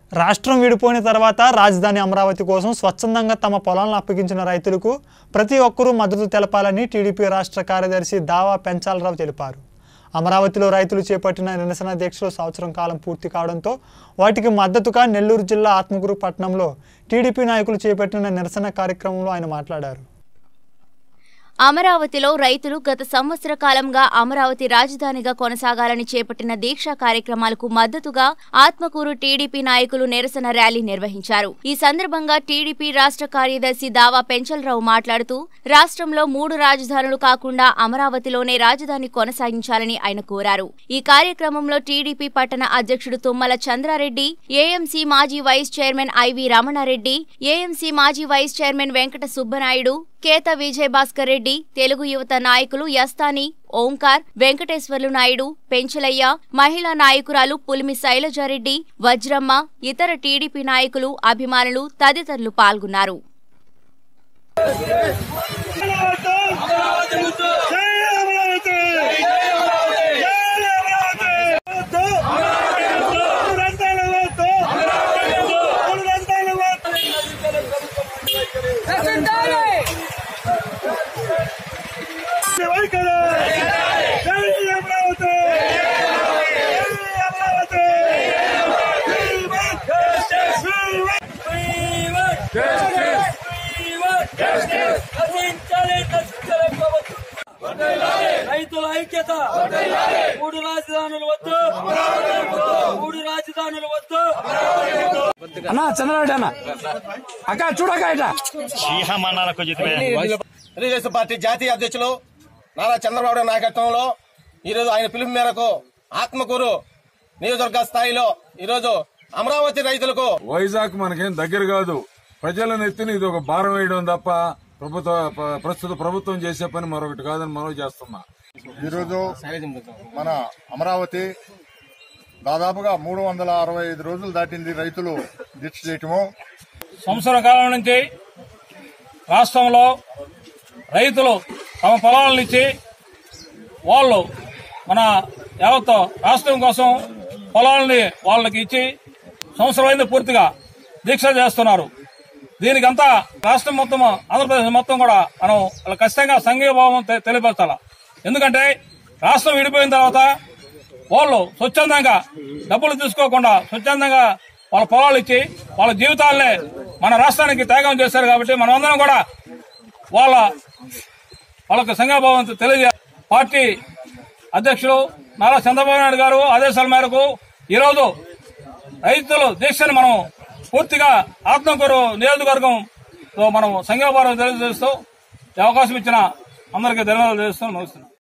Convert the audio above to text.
రాష్ట్రం విడిపోయిన తర్వాత రాజధాని అమరావతి కోసం స్వచ్ఛందంగా తమ పొలాలను అప్పగించిన రైతులకు ప్రతి ఒక్కరూ మద్దతు తెలపాలని టీడీపీ రాష్ట్ర కార్యదర్శి దావా పెంచాలరావు తెలిపారు. అమరావతిలో రైతులు చేపట్టిన నిరసన దీక్షలు సంవత్సరం కాలం పూర్తి కావడంతో వాటికి మద్దతుగా నెల్లూరు జిల్లా ఆత్మకూరు పట్టణంలో టీడీపీ నాయకులు చేపట్టిన నిరసన కార్యక్రమంలో ఆయన మాట్లాడారు. అమరావతిలో రైతులు గత సంవత్సర కాలంగా అమరావతి రాజధానిగా కొనసాగాలని చేపట్టిన దీక్షా కార్యక్రమాలకు మద్దతుగా ఆత్మకూరు టీడీపీ నాయకులు నిరసన ర్యాలీ నిర్వహించారు. ఈ సందర్భంగా టీడీపీ రాష్ట్ర కార్యదర్శి దావా పెంచలరావు మాట్లాడుతూ రాష్ట్రంలో 3 రాజధానులు కాకుండా అమరావతిలోనే రాజధాని కొనసాగించాలని ఆయన కోరారు. ఈ కార్యక్రమంలో టీడీపీ పట్టణ అధ్యక్షుడు తుమ్మల చంద్రారెడ్డి, ఏఎంసీ మాజీ vice chairman IV Ramana Reddy, AMC మాజీ వైస్ చైర్మన్ వెంకట సుబ్బనాయుడు, కేత విజయ్ భాస్కర్ రెడ్డి, తెలుగు యువత నాయకులు యస్తాని, ఓంకార్, వెంకటేశ్వర్లు నాయుడు, పెంచలయ్య, మహిళా నాయకురాలు పులిమి శైలజారెడ్డి, వజ్రమ్మ, ఇతర టీడీపీ నాయకులు, అభిమానులు తదితరులు పాల్గొన్నారు. రైతుల ఐక్యత, 3 రాజధానులు వద్దు, 3 రాజధానులు వద్దు. అన్నా చంద్రరెడ్డి అన్న అక్క చూడక తెలుగుదేశం పార్టీ జాతీయ అధ్యక్షులు నారా చంద్రబాబు నాయకత్వంలో ఈరోజు ఆయన పిలుపు మేరకు ఆత్మకూరు నియోజకవర్గ స్థాయిలో ఈరోజు అమరావతి రైతులకు వైజాగ్ మనకేం దగ్గర కాదు, ప్రజలను ఎత్తిన ఇది ఒక భారం వేయడం తప్ప ప్రస్తుత ప్రభుత్వం చేసే పని మరొకటి కాదని మనవి చేస్తున్నా. ఈరోజు మన అమరావతి దాదాపుగా 365 రోజులు దాటింది రైతులు దీక్ష చేయటము. సంవత్సర కాలం నుంచి రాష్ట్రంలో రైతులు తమ పొలాలను ఇచ్చి వాళ్ళు మన యావత్ రాష్ట్రం కోసం పొలాలని వాళ్ళకి ఇచ్చి సంవత్సరమైంది పూర్తిగా దీక్ష చేస్తున్నారు. దీనికంతా రాష్ట్రం మొత్తం, ఆంధ్రప్రదేశ్ మొత్తం కూడా మనం ఖచ్చితంగా సంఘీభావం తెలియపరచాల. ఎందుకంటే రాష్ట్రం విడిపోయిన తర్వాత వాళ్ళు స్వచ్ఛందంగా డబ్బులు తీసుకోకుండా స్వచ్ఛందంగా వాళ్ళ పొలాలు ఇచ్చి వాళ్ళ జీవితాలనే మన రాష్ట్రానికి త్యాగం చేశారు. కాబట్టి మనమందరం కూడా వాళ్ళకి సంఘీభావం తెలియజేయాలి. పార్టీ అధ్యక్షులు నారా చంద్రబాబు నాయుడు గారు ఆదేశాల మేరకు ఈరోజు రైతులు దీక్షను మనం పూర్తిగా ఆత్మకూరు నియోజకవర్గంలో మనం సంఘీభావం తెలియజేస్తూ అవకాశం ఇచ్చిన అందరికీ ధన్యవాదాలు తెలుస్తూ ముగిస్తున్నాం.